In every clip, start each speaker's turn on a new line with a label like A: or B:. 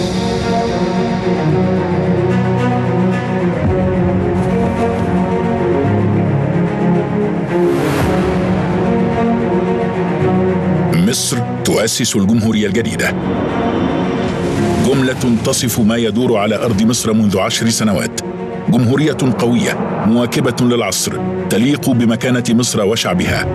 A: مصر تؤسس الجمهورية الجديدة. جملة تصف ما يدور على أرض مصر منذ 10 سنوات. جمهورية قوية مواكبة للعصر تليق بمكانة مصر وشعبها.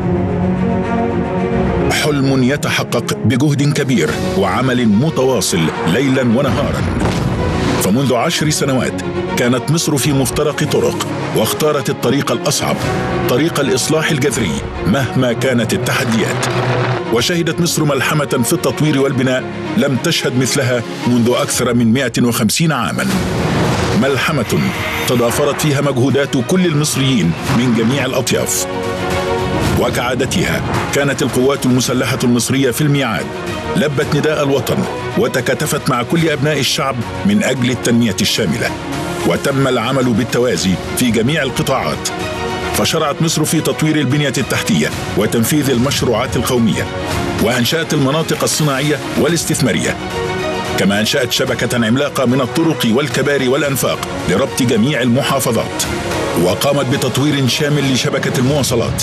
A: حلم يتحقق بجهد كبير وعمل متواصل ليلا ونهارا. فمنذ 10 سنوات كانت مصر في مفترق طرق، واختارت الطريق الأصعب، طريق الإصلاح الجذري مهما كانت التحديات. وشهدت مصر ملحمة في التطوير والبناء لم تشهد مثلها منذ أكثر من 150 عاما. ملحمة تضافرت فيها مجهودات كل المصريين من جميع الأطياف. وكعادتها كانت القوات المسلحة المصرية في الميعاد، لبت نداء الوطن وتكاتفت مع كل أبناء الشعب من أجل التنمية الشاملة. وتم العمل بالتوازي في جميع القطاعات. فشرعت مصر في تطوير البنية التحتية وتنفيذ المشروعات القومية، وأنشأت المناطق الصناعية والاستثمارية، كما أنشأت شبكة عملاقة من الطرق والكباري والأنفاق لربط جميع المحافظات. وقامت بتطوير شامل لشبكة المواصلات،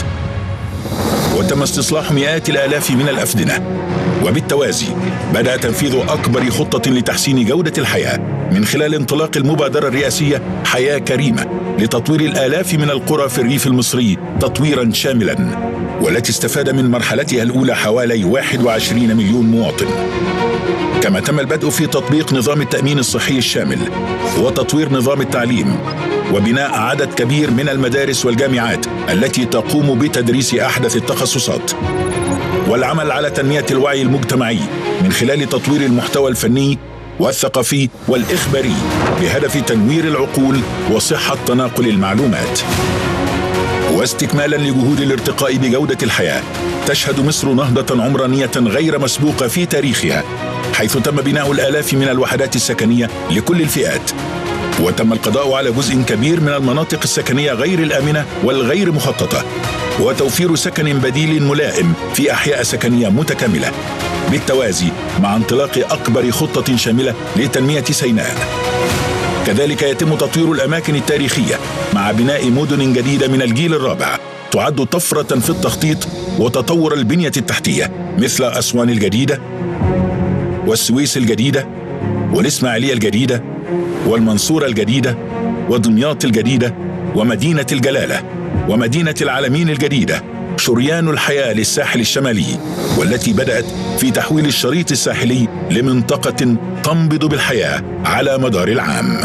A: وتم استصلاح مئات الآلاف من الأفدنة. وبالتوازي بدأ تنفيذ أكبر خطة لتحسين جودة الحياة من خلال انطلاق المبادرة الرئاسية حياة كريمة لتطوير الآلاف من القرى في الريف المصري تطويرا شاملا، والتي استفاد من مرحلتها الأولى حوالي 21 مليون مواطن. كما تم البدء في تطبيق نظام التأمين الصحي الشامل وتطوير نظام التعليم وبناء عدد كبير من المدارس والجامعات التي تقوم بتدريس أحدث التخصصات، والعمل على تنمية الوعي المجتمعي من خلال تطوير المحتوى الفني والثقافي والإخباري بهدف تنوير العقول وصحة تناقل المعلومات. واستكمالا لجهود الارتقاء بجودة الحياة، تشهد مصر نهضة عمرانية غير مسبوقة في تاريخها، حيث تم بناء الآلاف من الوحدات السكنية لكل الفئات، وتم القضاء على جزء كبير من المناطق السكنية غير الآمنة والغير مخططة، وتوفير سكن بديل ملائم في أحياء سكنية متكاملة، بالتوازي مع انطلاق أكبر خطة شاملة لتنمية سيناء. كذلك يتم تطوير الأماكن التاريخية مع بناء مدن جديدة من الجيل الرابع تعد طفرة في التخطيط وتطور البنية التحتية، مثل أسوان الجديدة والسويس الجديدة والإسماعيلية الجديدة والمنصورة الجديدة ودمياط الجديدة ومدينة الجلالة ومدينة العالمين الجديدة، شريان الحياة للساحل الشمالي، والتي بدأت في تحويل الشريط الساحلي لمنطقة تنبض بالحياة على مدار العام.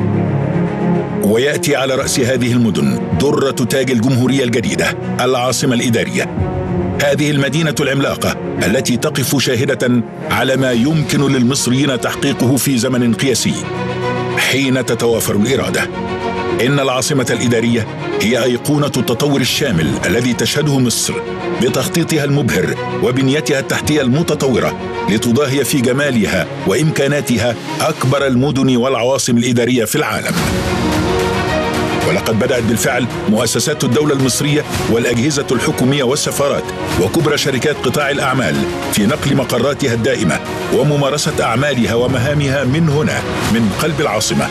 A: ويأتي على رأس هذه المدن درة تاج الجمهورية الجديدة، العاصمة الإدارية. هذه المدينة العملاقة التي تقف شاهدة على ما يمكن للمصريين تحقيقه في زمن قياسي حين تتوافر الإرادة. إن العاصمة الإدارية هي أيقونة التطور الشامل الذي تشهده مصر بتخطيطها المبهر وبنيتها التحتية المتطورة لتضاهي في جمالها وإمكاناتها أكبر المدن والعواصم الإدارية في العالم. ولقد بدأت بالفعل مؤسسات الدولة المصرية والأجهزة الحكومية والسفارات وكبرى شركات قطاع الأعمال في نقل مقراتها الدائمة وممارسة أعمالها ومهامها من هنا، من قلب العاصمة.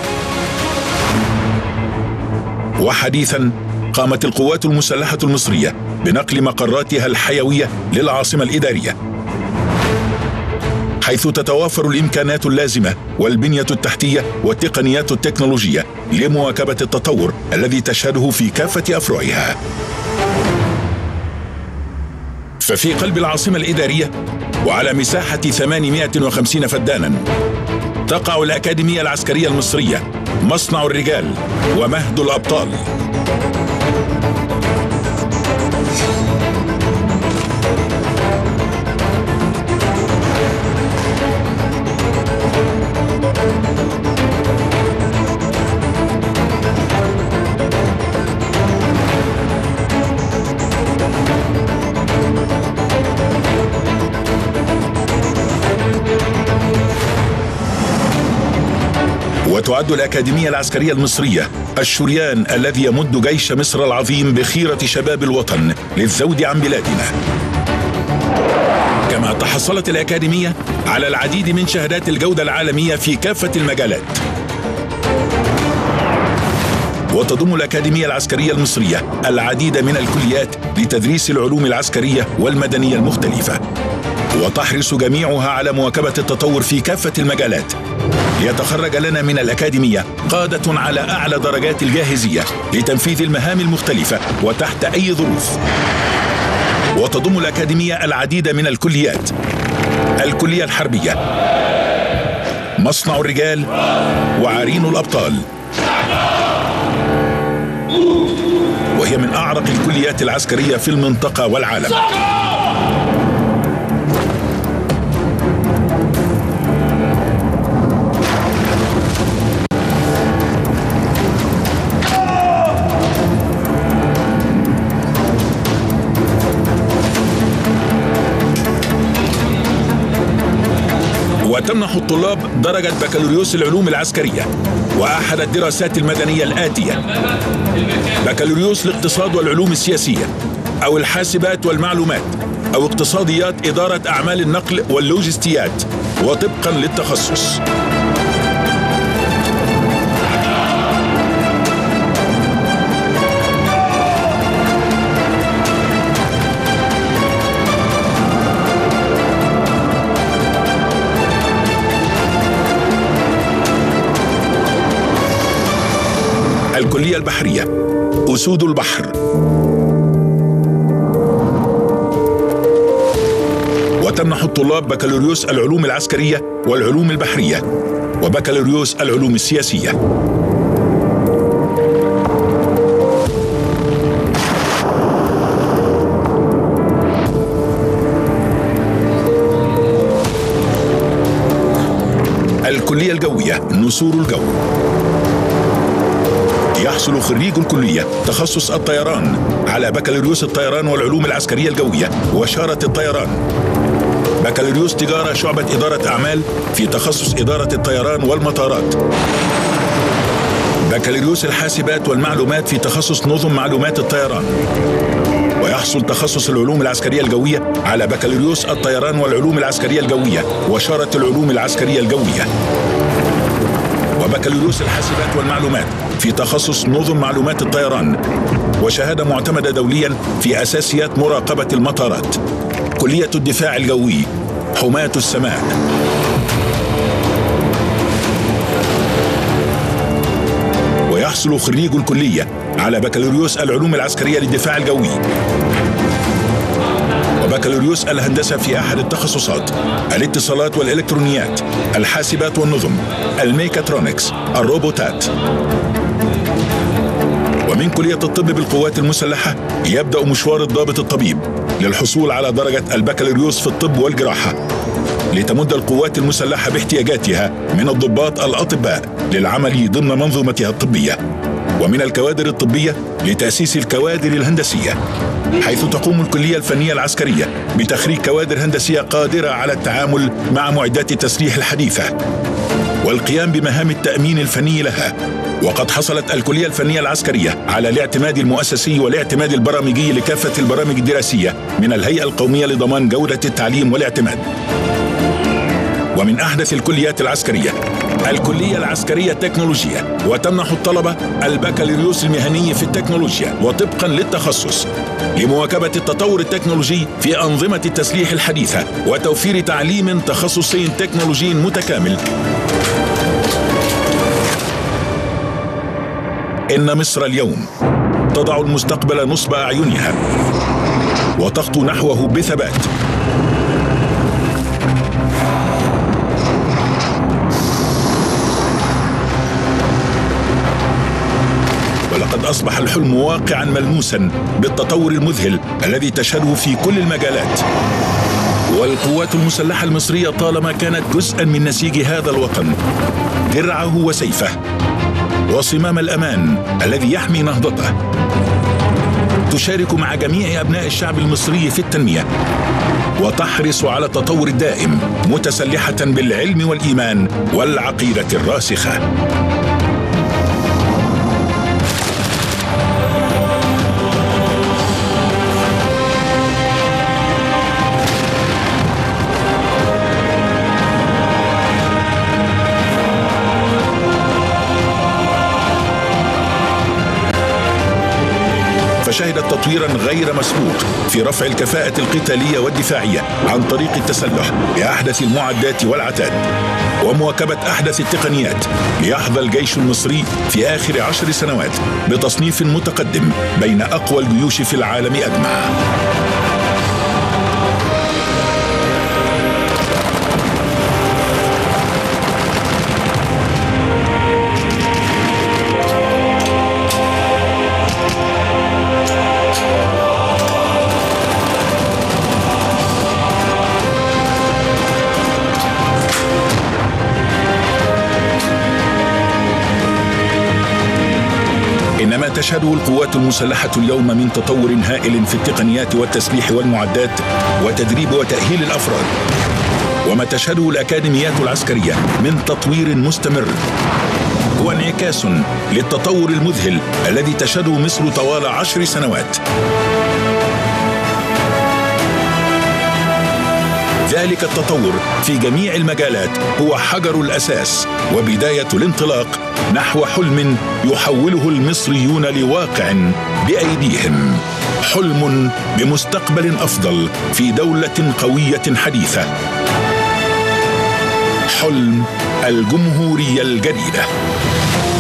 A: وحديثا قامت القوات المسلحة المصرية بنقل مقراتها الحيوية للعاصمة الإدارية، حيث تتوافر الإمكانات اللازمة والبنية التحتية والتقنيات التكنولوجية لمواكبة التطور الذي تشهده في كافة أفرعها. ففي قلب العاصمة الإدارية وعلى مساحة 850 فدانا تقع الأكاديمية العسكرية المصرية، مصنع الرجال ومهد الأبطال. وتعد الأكاديمية العسكرية المصرية الشريان الذي يمد جيش مصر العظيم بخيرة شباب الوطن للذود عن بلادنا. كما تحصلت الأكاديمية على العديد من شهادات الجودة العالمية في كافة المجالات. وتضم الأكاديمية العسكرية المصرية العديد من الكليات لتدريس العلوم العسكرية والمدنية المختلفة، وتحرص جميعها على مواكبة التطور في كافة المجالات، ليتخرج لنا من الأكاديمية قادة على أعلى درجات الجاهزية لتنفيذ المهام المختلفة وتحت أي ظروف. وتضم الأكاديمية العديد من الكليات: الكلية الحربية، مصنع الرجال، وعرين الأبطال، وهي من أعرق الكليات العسكرية في المنطقة والعالم. وتمنح الطلاب درجة بكالوريوس العلوم العسكرية وأحد الدراسات المدنية الآتية: بكالوريوس الاقتصاد والعلوم السياسية، أو الحاسبات والمعلومات، أو اقتصاديات إدارة أعمال النقل واللوجستيات، وطبقا للتخصص. الكلية البحرية، أسود البحر. وتمنح الطلاب بكالوريوس العلوم العسكرية والعلوم البحرية، وبكالوريوس العلوم السياسية. الكلية الجوية، نسور الجو. يحصل خريج الكلية تخصص الطيران على بكالوريوس الطيران والعلوم العسكرية الجوية وشارة الطيران، بكالوريوس تجارة شعبة إدارة أعمال في تخصص إدارة الطيران والمطارات، بكالوريوس الحاسبات والمعلومات في تخصص نظم معلومات الطيران. ويحصل تخصص العلوم العسكرية الجوية على بكالوريوس الطيران والعلوم العسكرية الجوية وشارة العلوم العسكرية الجوية، وبكالوريوس الحاسبات والمعلومات في تخصص نظم معلومات الطيران، وشهادة معتمدة دوليا في أساسيات مراقبة المطارات. كلية الدفاع الجوي، حماة السماء. ويحصل خريج الكلية على بكالوريوس العلوم العسكرية للدفاع الجوي، وبكالوريوس الهندسة في أحد التخصصات: الاتصالات والإلكترونيات، الحاسبات والنظم، الميكاترونكس، الروبوتات. ومن كلية الطب بالقوات المسلحة يبدأ مشوار الضابط الطبيب للحصول على درجة البكالوريوس في الطب والجراحة، لتمد القوات المسلحة باحتياجاتها من الضباط الأطباء للعمل ضمن منظومتها الطبية، ومن الكوادر الطبية لتأسيس الكوادر الهندسية، حيث تقوم الكلية الفنية العسكرية بتخريج كوادر هندسية قادرة على التعامل مع معدات التسليح الحديثة والقيام بمهام التأمين الفني لها. وقد حصلت الكلية الفنية العسكرية على الاعتماد المؤسسي والاعتماد البرامجي لكافة البرامج الدراسية من الهيئة القومية لضمان جودة التعليم والاعتماد. ومن أحدث الكليات العسكرية الكلية العسكرية التكنولوجية، وتمنح الطلبة البكالوريوس المهني في التكنولوجيا وطبقا للتخصص، لمواكبة التطور التكنولوجي في أنظمة التسليح الحديثة وتوفير تعليم تخصصي تكنولوجي متكامل. إن مصر اليوم تضع المستقبل نصب أعينها وتخطو نحوه بثبات. ولقد أصبح الحلم واقعا ملموسا بالتطور المذهل الذي تشهده في كل المجالات. والقوات المسلحة المصرية طالما كانت جزءا من نسيج هذا الوطن، درعه وسيفه وصمام الأمان الذي يحمي نهضته، تشارك مع جميع أبناء الشعب المصري في التنمية وتحرص على التطور الدائم، متسلحة بالعلم والإيمان والعقيدة الراسخة. تطويرا غير مسبوق في رفع الكفاءة القتالية والدفاعية عن طريق التسلح بأحدث المعدات والعتاد، ومواكبة أحدث التقنيات، ليحظى الجيش المصري في آخر 10 سنوات بتصنيف متقدم بين أقوى الجيوش في العالم أجمع. إنما تشهده القوات المسلحة اليوم من تطور هائل في التقنيات والتسليح والمعدات وتدريب وتأهيل الأفراد، وما تشهده الأكاديميات العسكرية من تطوير مستمر هو انعكاس للتطور المذهل الذي تشهده مصر طوال 10 سنوات. ذلك التطور في جميع المجالات هو حجر الأساس وبداية الانطلاق نحو حلم يحوله المصريون لواقع بأيديهم، حلم بمستقبل أفضل في دولة قوية حديثة، حلم الجمهورية الجديدة.